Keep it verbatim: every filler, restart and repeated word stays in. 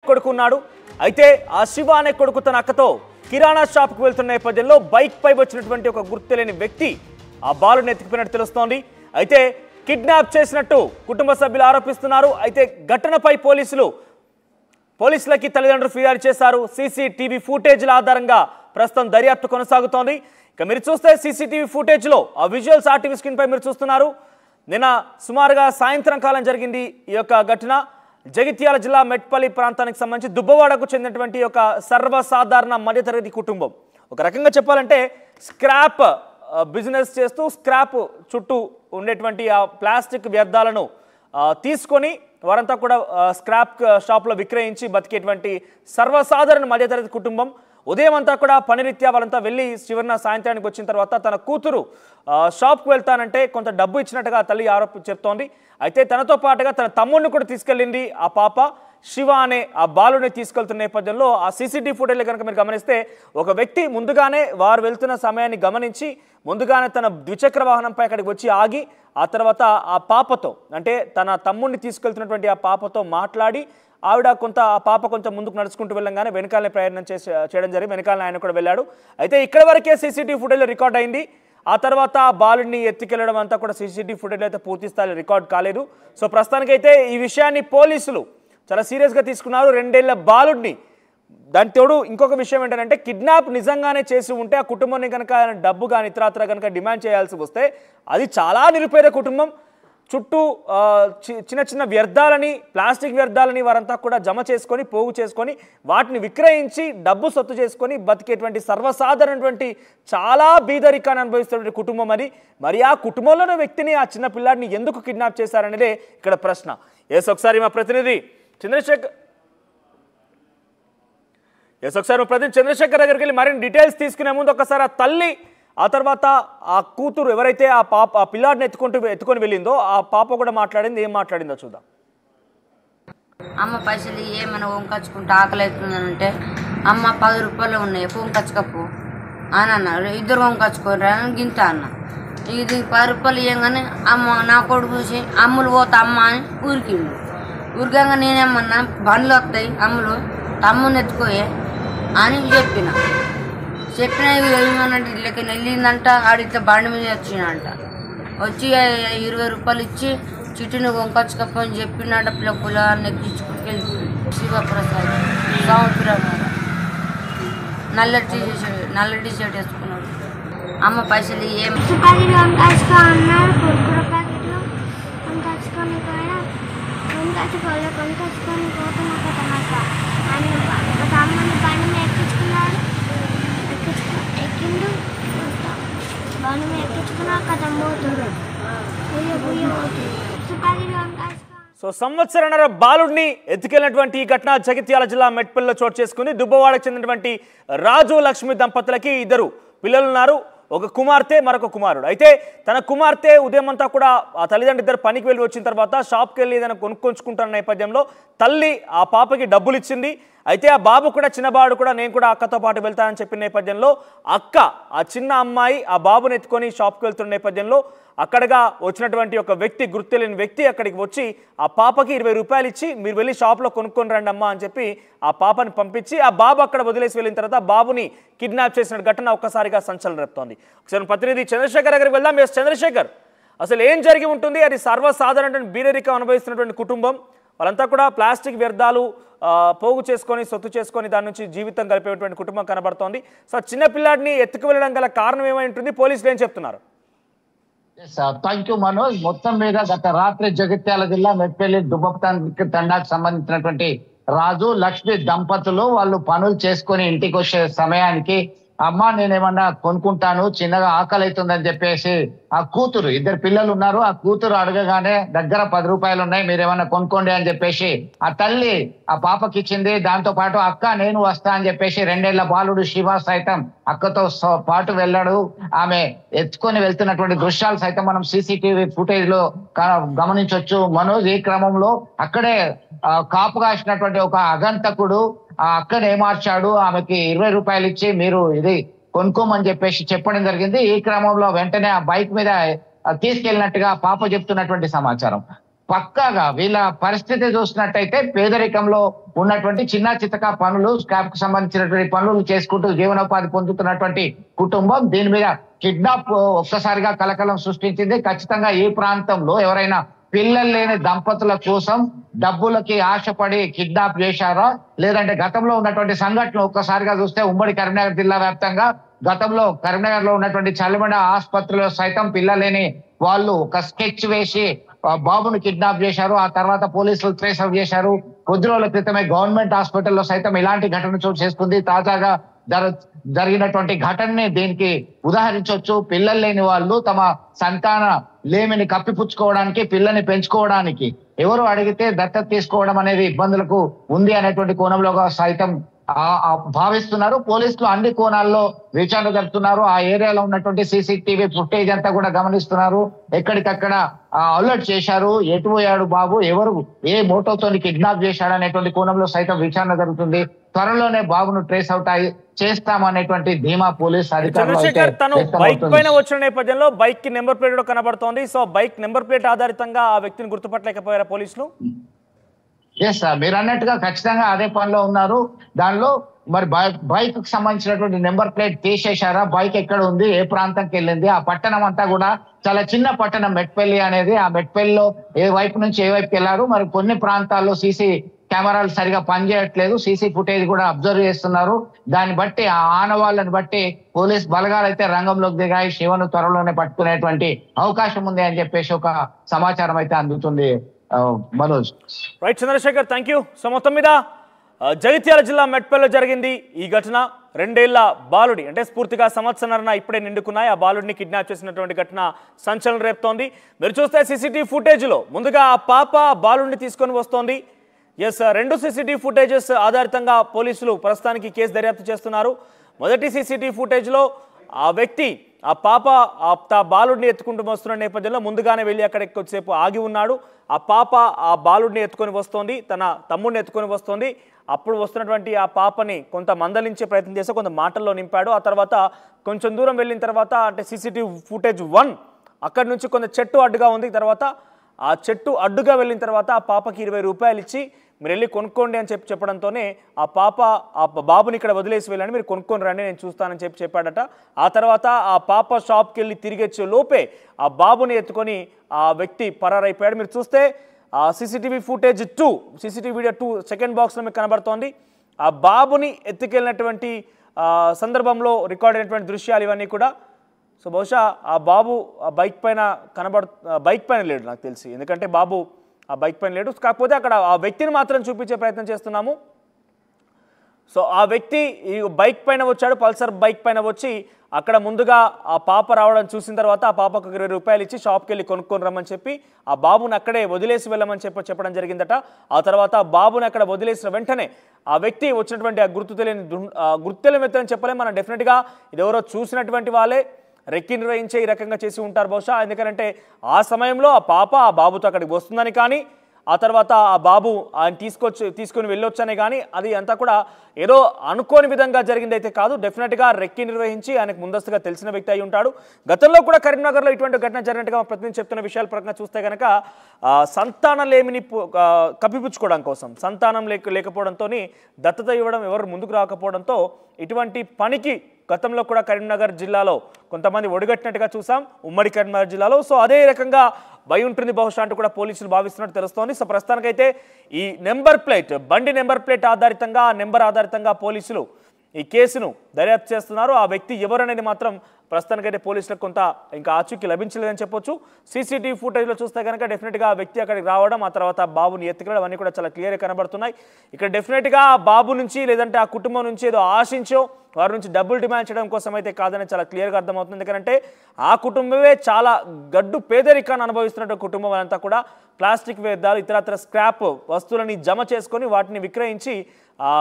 కొడుకున్నాడు. అయితే ఆ శివ అనే కొడుకు తన అక్కతో కిరాణా షాప్కు వెళ్తున్న నేపథ్యంలో బైక్ పై వచ్చినటువంటి ఒక గుర్తులేని వ్యక్తి ఆ బాలుని ఎత్తుకుపోయినట్టు తెలుస్తోంది. అయితే కిడ్నాప్ చేసినట్టు కుటుంబ సభ్యులు ఆరోపిస్తున్నారు. అయితే ఘటనపై పోలీసులు పోలీసులకి తల్లిదండ్రులు ఫిర్యాదు చేశారు. సీసీటీవీ ఫుటేజ్ల ఆధారంగా ప్రస్తుతం దర్యాప్తు కొనసాగుతోంది. ఇక మీరు చూస్తే సీసీటీవీ ఫుటేజ్లో ఆ విజువల్స్ ఆర్టీవీ స్క్రీన్ పై మీరు చూస్తున్నారు. నిన్న సుమారుగా సాయంత్రం కాలం జరిగింది ఈ యొక్క ఘటన. జగిత్యాల జిల్లా మెట్పల్లి ప్రాంతానికి సంబంధించి దుబ్బవాడకు చెందినటువంటి ఒక సర్వసాధారణ మధ్యతరగతి కుటుంబం. ఒక రకంగా చెప్పాలంటే స్క్రాప్ బిజినెస్ చేస్తూ స్క్రాప్ చుట్టూ ఉండేటువంటి ఆ ప్లాస్టిక్ వ్యర్థాలను తీసుకొని వారంతా కూడా స్క్రాప్ షాప్లో విక్రయించి బతికేటువంటి సర్వసాధారణ మధ్యతరగతి కుటుంబం. ఉదయం అంతా కూడా పనిరీత్యా వాళ్ళంతా వెళ్ళి చివరిన సాయంత్రానికి వచ్చిన తర్వాత తన కూతురు షాప్కు వెళ్తానంటే కొంత డబ్బు ఇచ్చినట్టుగా తల్లి ఆరోపి చెప్తోంది. అయితే తనతో పాటుగా తన తమ్ముడిని కూడా తీసుకెళ్ళింది ఆ పాప. శివ అనే ఆ బాలుని తీసుకెళ్తున్న నేపథ్యంలో ఆ సీసీటీవీ ఫుటేజ్లో కనుక మీరు గమనిస్తే ఒక వ్యక్తి ముందుగానే వారు వెళ్తున్న సమయాన్ని గమనించి ముందుగానే తన ద్విచక్ర వాహనంపై అక్కడికి వచ్చి ఆగి ఆ తర్వాత ఆ పాపతో అంటే తన తమ్ముడిని తీసుకెళ్తున్నటువంటి ఆ పాపతో మాట్లాడి ఆవిడ కొంత ఆ పాప కొంచెం ముందుకు నడుచుకుంటూ వెళ్ళంగానే వెనకాలనే ప్రయత్నం చేసి చేయడం జరిగి వెనకాలనే ఆయన కూడా వెళ్ళాడు. అయితే ఇక్కడ వరకే సీసీటీవీ ఫుటేజ్లో రికార్డ్ అయింది. ఆ తర్వాత ఆ బాలుడిని ఎత్తుకెళ్లడం అంతా కూడా సీసీటీవీ ఫుటేజ్లో అయితే పూర్తి స్థాయిలో రికార్డ్ కాలేదు. సో ప్రస్తుతానికైతే ఈ విషయాన్ని పోలీసులు చాలా సీరియస్గా తీసుకున్నారు. రెండేళ్ల బాలుడిని దాని తోడు ఇంకొక విషయం ఏంటంటే కిడ్నాప్ నిజంగానే చేసి ఉంటే ఆ కుటుంబాన్ని కనుక డబ్బు కానీ ఇతరాత్ర కనుక డిమాండ్ చేయాల్సి వస్తే అది చాలా నిరుపేద కుటుంబం. చుట్టూ చిన్న చిన్న వ్యర్థాలని ప్లాస్టిక్ వ్యర్థాలని వారంతా కూడా జమ చేసుకొని పోగు చేసుకొని వాటిని విక్రయించి డబ్బు సొత్తు చేసుకొని బతికేటువంటి సర్వసాధారణటువంటి చాలా బీదరికాన్ని అనుభవిస్తున్నటువంటి కుటుంబం అది. మరి ఆ కుటుంబంలోని వ్యక్తిని ఆ చిన్న పిల్లాడిని ఎందుకు కిడ్నాప్ చేశారనేదే ఇక్కడ ప్రశ్న. ఎస్ ఒకసారి మా ప్రతినిధి చంద్రశేఖర్ ఎస్ ఒకసారి మా ప్రతినిధి చంద్రశేఖర్ దగ్గరికి వెళ్ళి మరిన్ని డీటెయిల్స్ తీసుకునే ముందు ఒకసారి ఆ తల్లి ఆ తర్వాత ఆ కూతురు ఎవరైతే ఆ పాప ఆ పిల్లాడిని ఎత్తుకుంటూ ఎత్తుకొని వెళ్ళిందో ఆ పాప కూడా మాట్లాడింది. ఏం మాట్లాడిందో చూద్దాం. అమ్మ పైసలు ఏమైనా వంకచ్చుకుంటే ఆకలి అవుతుందనంటే అమ్మ పది రూపాయలు ఉన్నాయి వంకచ్చుకపో అని అన్నారు. ఇద్దరు వంకచ్చుకోరా గింత అన్న. ఇది పది రూపాయలు ఇవ్వగానే అమ్మ నా కొడుకు చూసి అమ్ములు పోతా అమ్మ అని ఊరికిండు. ఊరికంగా నేనేమన్నా బండ్లు వస్తాయి అమ్ములు తమ్ముని ఎత్తుకోయే అని చెప్పిన. చెప్పిన ఏమన్నట్టు ఇళ్ళకి వెళ్ళిందంట. ఆడిట్లా బండి మీద వచ్చిందంట. వచ్చి ఇరవై రూపాయలు ఇచ్చి చిట్టుని వంకొచ్చుకపోని చెప్పినట్ట పిల్ల పొలాన్ని ఎక్కించుకుని వెళ్ళిపోయింది. శివప్రసాద్ సంవత్సరం నల్ల టీ షర్ట్ నల్ల టీ షర్ట్ వేసుకున్నాడు. అమ్మ పైసలు ఏం సో సంవత్సరన్నర బాలుడిని ఎత్తుకెళ్లినటువంటి ఈ ఘటన జగిత్యాల జిల్లా మెట్పల్లిలో చోటు చేసుకుంది. దుబ్బవాడకు చెందినటువంటి రాజు లక్ష్మి దంపతులకి ఇద్దరు పిల్లలున్నారు. ఒక కుమార్తె మరొక కుమారుడు. అయితే తన కుమార్తె ఉదయం అంతా కూడా ఆ తల్లిదండ్రులు ఇద్దరు పనికి వెళ్ళి వచ్చిన తర్వాత షాప్కి వెళ్ళి ఏదైనా కొనుక్కొంచుకుంటున్న నేపథ్యంలో తల్లి ఆ పాపకి డబ్బులు ఇచ్చింది. అయితే ఆ బాబు కూడా చిన్నబాడు కూడా నేను కూడా అక్కతో పాటు వెళ్తానని చెప్పిన నేపథ్యంలో అక్క ఆ చిన్న అమ్మాయి ఆ బాబుని ఎత్తుకొని షాప్కి వెళ్తున్న నేపథ్యంలో అక్కడగా వచ్చినటువంటి ఒక వ్యక్తి గుర్తులేని వ్యక్తి అక్కడికి వచ్చి ఆ పాపకి ఇరవై రూపాయలు ఇచ్చి మీరు వెళ్ళి షాప్లో కొనుక్కొని రండి అమ్మా అని చెప్పి ఆ పాపని పంపించి ఆ బాబు అక్కడ వదిలేసి వెళ్ళిన తర్వాత బాబుని కిడ్నాప్ చేసిన ఘటన ఒక్కసారిగా సంచలనం రేపుతోంది. ఒకసారి ప్రతినిధి చంద్రశేఖర్ దగ్గరికి వెళ్దాం. ఎస్ చంద్రశేఖర్, అసలు ఏం జరిగి ఉంటుంది? అది సర్వసాధారణ బీదరికం అనుభవిస్తున్నటువంటి కుటుంబం. వాళ్ళంతా కూడా ప్లాస్టిక్ వ్యర్థాలు పోగు చేసుకొని సొత్తు చేసుకొని దాని నుంచి జీవితం గడిపేటువంటి కుటుంబం కనబడుతోంది. సో చిన్న పిల్లాడిని ఎత్తుకు వెళ్ళడం గల కారణం ఏమై ఉంటుంది? పోలీసులు ఏం చెప్తున్నారు? Thank you Manoj. మొత్తం మీద గత రాత్రి జగిత్యాల జిల్లా మెట్పల్లి దుబ్బ తండాకు సంబంధించినటువంటి రాజు లక్ష్మి దంపతులు వాళ్ళు పనులు చేసుకొని ఇంటికి వచ్చే సమయానికి అమ్మ నేనేమన్నా కొనుక్కుంటాను చిన్నగా ఆకలి అవుతుందని చెప్పేసి ఆ కూతురు ఇద్దరు పిల్లలు ఉన్నారు. ఆ కూతురు అడగగానే దగ్గర పది రూపాయలు ఉన్నాయి మీరేమన్నా కొనుక్కోండి అని చెప్పేసి ఆ తల్లి ఆ పాపకి ఇచ్చింది. దాంతో పాటు అక్క నేను వస్తా అని చెప్పేసి రెండేళ్ల బాలుడు శివ సైతం అక్కతో పాటు వెళ్ళాడు. ఆమె ఎత్తుకొని వెళ్తున్నటువంటి దృశ్యాలు సైతం మనం సీసీటీవీ ఫుటేజ్ లో గమనించవచ్చు. మనోజ్ ఈ క్రమంలో అక్కడే కాపు కాసినటువంటి ఒక అగంతకుడు ఆ అక్కని ఏమార్చాడు. ఆమెకి ఇరవై రూపాయలు ఇచ్చి మీరు ఇది కొనుక్కోమని చెప్పేసి చెప్పడం జరిగింది. ఈ క్రమంలో వెంటనే ఆ బైక్ మీద తీసుకెళ్ళినట్టుగా పాప చెప్తున్నటువంటి సమాచారం. పక్కాగా వీళ్ళ పరిస్థితి చూసినట్టయితే పేదరికంలో ఉన్నటువంటి చిన్న చితక పనులు, స్క్రాప్ కు సంబంధించినటువంటి పనులు చేసుకుంటూ జీవనోపాధి పొందుతున్నటువంటి కుటుంబం. దీని మీద కిడ్నాప్ ఒక్కసారిగా కలకలం సృష్టించింది. ఖచ్చితంగా ఈ ప్రాంతంలో ఎవరైనా పిల్లలు లేని దంపతుల కోసం డబ్బులకి ఆశపడి కిడ్నాప్ చేశారా, లేదంటే గతంలో ఉన్నటువంటి సంఘటనలు ఒక్కసారిగా చూస్తే ఉమ్మడి కరీంనగర్ జిల్లా వ్యాప్తంగా గతంలో కరీంనగర్ లో ఉన్నటువంటి చలిమండ ఆసుపత్రిలో సైతం పిల్లలేని వాళ్ళు ఒక స్కెచ్ వేసి బాబును కిడ్నాప్ చేశారు. ఆ తర్వాత పోలీసులు ట్రేస్ అవుట్ చేశారు. కొద్ది రోజుల క్రితమే గవర్నమెంట్ హాస్పిటల్లో సైతం ఇలాంటి ఘటన చోటు చేసుకుంది. తాజాగా జరిగినటువంటి ఘటనని దీనికి ఉదాహరించవచ్చు. పిల్లలు లేని వాళ్ళు తమ సంతాన లేమిని కప్పిపుచ్చుకోవడానికి, పిల్లని పెంచుకోవడానికి ఎవరు అడిగితే దత్తత తీసుకోవడం అనేది ఇబ్బందులకు ఉంది అనేటువంటి కోణంలో సైతం భావిస్తున్నారు. పోలీసులు అన్ని కోణాల్లో విచారణ జరుపుతున్నారు. ఆ ఏరియాలో ఉన్నటువంటి సీసీటీవీ ఫుటేజ్ అంతా కూడా గమనిస్తున్నారు. ఎక్కడికక్కడ అలర్ట్ చేశారు. ఎటు పోయాడు బాబు, ఎవరు ఏ మోటోతో కిడ్నాప్ చేశాడు అనేటువంటి కోణంలో సైతం విచారణ జరుగుతుంది. త్వరలోనే బాబును ట్రేస్ అవుట్ చేస్తామనేటువంటి ధీమా పోలీస్ చంద్రశేఖర్ తను బైక్ పైన వచ్చిన నేపథ్యంలో బైక్ కి నెంబర్ ప్లేట్ కనబడుతోంది. సో బైక్ నెంబర్ ప్లేట్ ఆధారితంగా ఆ వ్యక్తిని గుర్తుపట్టలేకపోయారా పోలీసులు? ఎస్ సార్, మీరు అన్నట్టుగా ఖచ్చితంగా అదే పనిలో ఉన్నారు. దానిలో మరి బైక్ కు సంబంధించినటువంటి నెంబర్ ప్లేట్ తీసేశారా, బైక్ ఎక్కడ ఉంది, ఏ ప్రాంతంకి వెళ్ళింది, ఆ పట్టణం అంతా కూడా చాలా చిన్న పట్టణం మెట్పల్లి అనేది. ఆ మెట్పల్లిలో ఏ వైపు నుంచి ఏ వైపుకి వెళ్ళారు, మరి కొన్ని ప్రాంతాల్లో సీసీ కెమెరాలు సరిగా పనిచేయట్లేదు. సీసీ ఫుటేజ్ కూడా అబ్జర్వ్ చేస్తున్నారు. దాన్ని బట్టి ఆ ఆనవాళ్ళని బట్టి పోలీస్ బలగాలు అయితే రంగంలోకి దిగాయి. శివను త్వరలోనే పట్టుకునేటువంటి అవకాశం ఉంది అని చెప్పేసి ఒక సమాచారం అయితే అందుతుంది. Manoj right Chandrasekhar, thank you. So మొత్తం మీద జగిత్యాల జిల్లా మెట్పల్లిలో జరిగింది ఈ ఘటన. రెండేళ్ల బాలుడి అంటే స్ఫూర్తిగా సంవత్సరాల ఇప్పుడే నిండుకున్నాయి. ఆ బాలుడిని కిడ్నాప్ చేసినటువంటి ఘటన సంచలనం రేపుతోంది. మీరు చూస్తే సీసీటీవీ ఫుటేజ్లో ముందుగా ఆ పాప బాలుడిని తీసుకొని వస్తోంది. ఎస్, రెండు సీసీటీవీ ఫుటేజెస్ ఆధారితంగా పోలీసులు ప్రస్తుతానికి కేసు దర్యాప్తు చేస్తున్నారు. మొదటి సీసీటీవీ ఫుటేజ్లో ఆ వ్యక్తి ఆ పాప ఆ బాలుడిని ఎత్తుకుంటూ వస్తున్న నేపథ్యంలో ముందుగానే వెళ్ళి అక్కడ కొద్దిసేపు ఆగి ఉన్నాడు. ఆ పాప ఆ బాలుడిని ఎత్తుకొని వస్తోంది, తన తమ్ముడిని ఎత్తుకొని వస్తోంది. అప్పుడు వస్తున్నటువంటి ఆ పాపని కొంత మందలించే ప్రయత్నం చేస్తే కొంత మాటల్లో నింపాడు. ఆ తర్వాత కొంచెం దూరం వెళ్ళిన తర్వాత అంటే సీసీటీవీ ఫుటేజ్ వన్ అక్కడి నుంచి కొంత చెట్టు అడ్డుగా ఉంది. తర్వాత ఆ చెట్టు అడ్డుగా వెళ్ళిన తర్వాత ఆ పాపకి ఇరవై రూపాయలు ఇచ్చి మీరు వెళ్ళి కొనుక్కోండి అని చెప్పి చెప్పడంతోనే ఆ పాప ఆ బాబుని ఇక్కడ వదిలేసి వెళ్ళండి, మీరు కొనుక్కొని రండి, నేను చూస్తానని చెప్పి చెప్పాడట. ఆ తర్వాత ఆ పాప షాప్కి వెళ్ళి తిరిగి వచ్చే లోపే ఆ బాబుని ఎత్తుకొని ఆ వ్యక్తి పరారైపోయాడు. మీరు చూస్తే ఆ CCTV footage too CCTV video too second బాక్స్లో మీకు కనబడుతోంది. ఆ బాబుని ఎత్తుకెళ్ళినటువంటి సందర్భంలో రికార్డ్ అయినటువంటి దృశ్యాలు ఇవన్నీ కూడా. సో బహుశా ఆ బాబు ఆ బైక్ పైన కనబడు బైక్ పైన లేడు నాకు తెలిసి, ఎందుకంటే బాబు ఆ బైక్ పైన లేడు. కాకపోతే అక్కడ ఆ వ్యక్తిని మాత్రం చూపించే ప్రయత్నం చేస్తున్నాము. సో ఆ వ్యక్తి ఈ బైక్ పైన వచ్చాడు, పల్సర్ బైక్ పైన వచ్చి అక్కడ ముందుగా ఆ పాప రావడం చూసిన తర్వాత ఆ పాపకు ఇరవై రూపాయలు ఇచ్చి షాప్కి వెళ్ళి కొనుక్కొని రమ్మని చెప్పి ఆ బాబుని అక్కడే వదిలేసి వెళ్ళమని చెప్పి చెప్పడం జరిగిందట. ఆ తర్వాత ఆ బాబుని అక్కడ వదిలేసిన వెంటనే ఆ వ్యక్తి వచ్చినటువంటి ఆ గుర్తు తెలియని గుర్తు తెలియని వ్యక్తి అని చెప్పలేం మనం. డెఫినెట్గా ఇది ఎవరో చూసినటువంటి వాళ్ళే రెక్కి నిర్వహించే ఈ రకంగా చేసి ఉంటారు బహుశా. ఎందుకంటే ఆ సమయంలో ఆ పాప ఆ బాబుతో అక్కడికి వస్తుందని కానీ ఆ తర్వాత ఆ బాబు ఆయన తీసుకొచ్చి తీసుకుని వెళ్ళొచ్చని కానీ అది అంతా కూడా ఏదో అనుకోని విధంగా జరిగింది అయితే కాదు. డెఫినెట్గా రెక్కి నిర్వహించి ఆయనకు ముందస్తుగా తెలిసిన వ్యక్తి అయి ఉంటాడు. గతంలో కూడా కరీంనగర్లో ఇటువంటి ఘటన జరిగినట్టుగా ప్రతినిధి చెప్తున్న విషయాల ప్రకారం చూస్తే కనుక సంతానం లేమిని కప్పిపుచ్చుకోవడం కోసం సంతానం లేక లేకపోవడంతో దత్తత ఇవ్వడం ఎవరు ముందుకు రాకపోవడంతో ఇటువంటి పనికి గతంలో కూడా కరీంనగర్ జిల్లాలో కొంతమంది ఒడిగట్టినట్టుగా చూసాం ఉమ్మడి కరీంనగర్ జిల్లాలో. సో అదే రకంగా భయం ఉంటుంది బహుశా అంటూ కూడా పోలీసులు భావిస్తున్నట్టు తెలుస్తోంది. సో ప్రస్తుతానికైతే ఈ నెంబర్ ప్లేట్ బండి నెంబర్ ప్లేట్ ఆధారితంగా ఆ నెంబర్ ఆధారితంగా పోలీసులు ఈ కేసును దర్యాప్తు చేస్తున్నారు. ఆ వ్యక్తి ఎవరనేది మాత్రం ప్రస్తుతానికైతే పోలీసులకు కొంత ఇంకా ఆచూకీ లభించలేదని చెప్పొచ్చు. సీసీటీవీ ఫుటేజ్లో చూస్తే కనుక డెఫినెట్గా ఆ వ్యక్తి అక్కడికి రావడం ఆ తర్వాత బాబుని ఎత్తుకెళ్ళడం అన్నీ కూడా చాలా క్లియర్గా కనబడుతున్నాయి. ఇక్కడ డెఫినెట్గా ఆ బాబు నుంచి లేదంటే ఆ కుటుంబం నుంచి ఏదో ఆశించో వారి నుంచి డబ్బులు డిమాండ్ చేయడం కోసం అయితే కాదని చాలా క్లియర్గా అర్థమవుతుంది. ఎందుకంటే ఆ కుటుంబమే చాలా గడ్డు పేదరికాన్ని అనుభవిస్తున్నటువంటి కుటుంబం అంతా కూడా ప్లాస్టిక్ వ్యర్థాలు ఇతరత్ర స్క్రాప్ వస్తువులని జమ చేసుకొని వాటిని విక్రయించి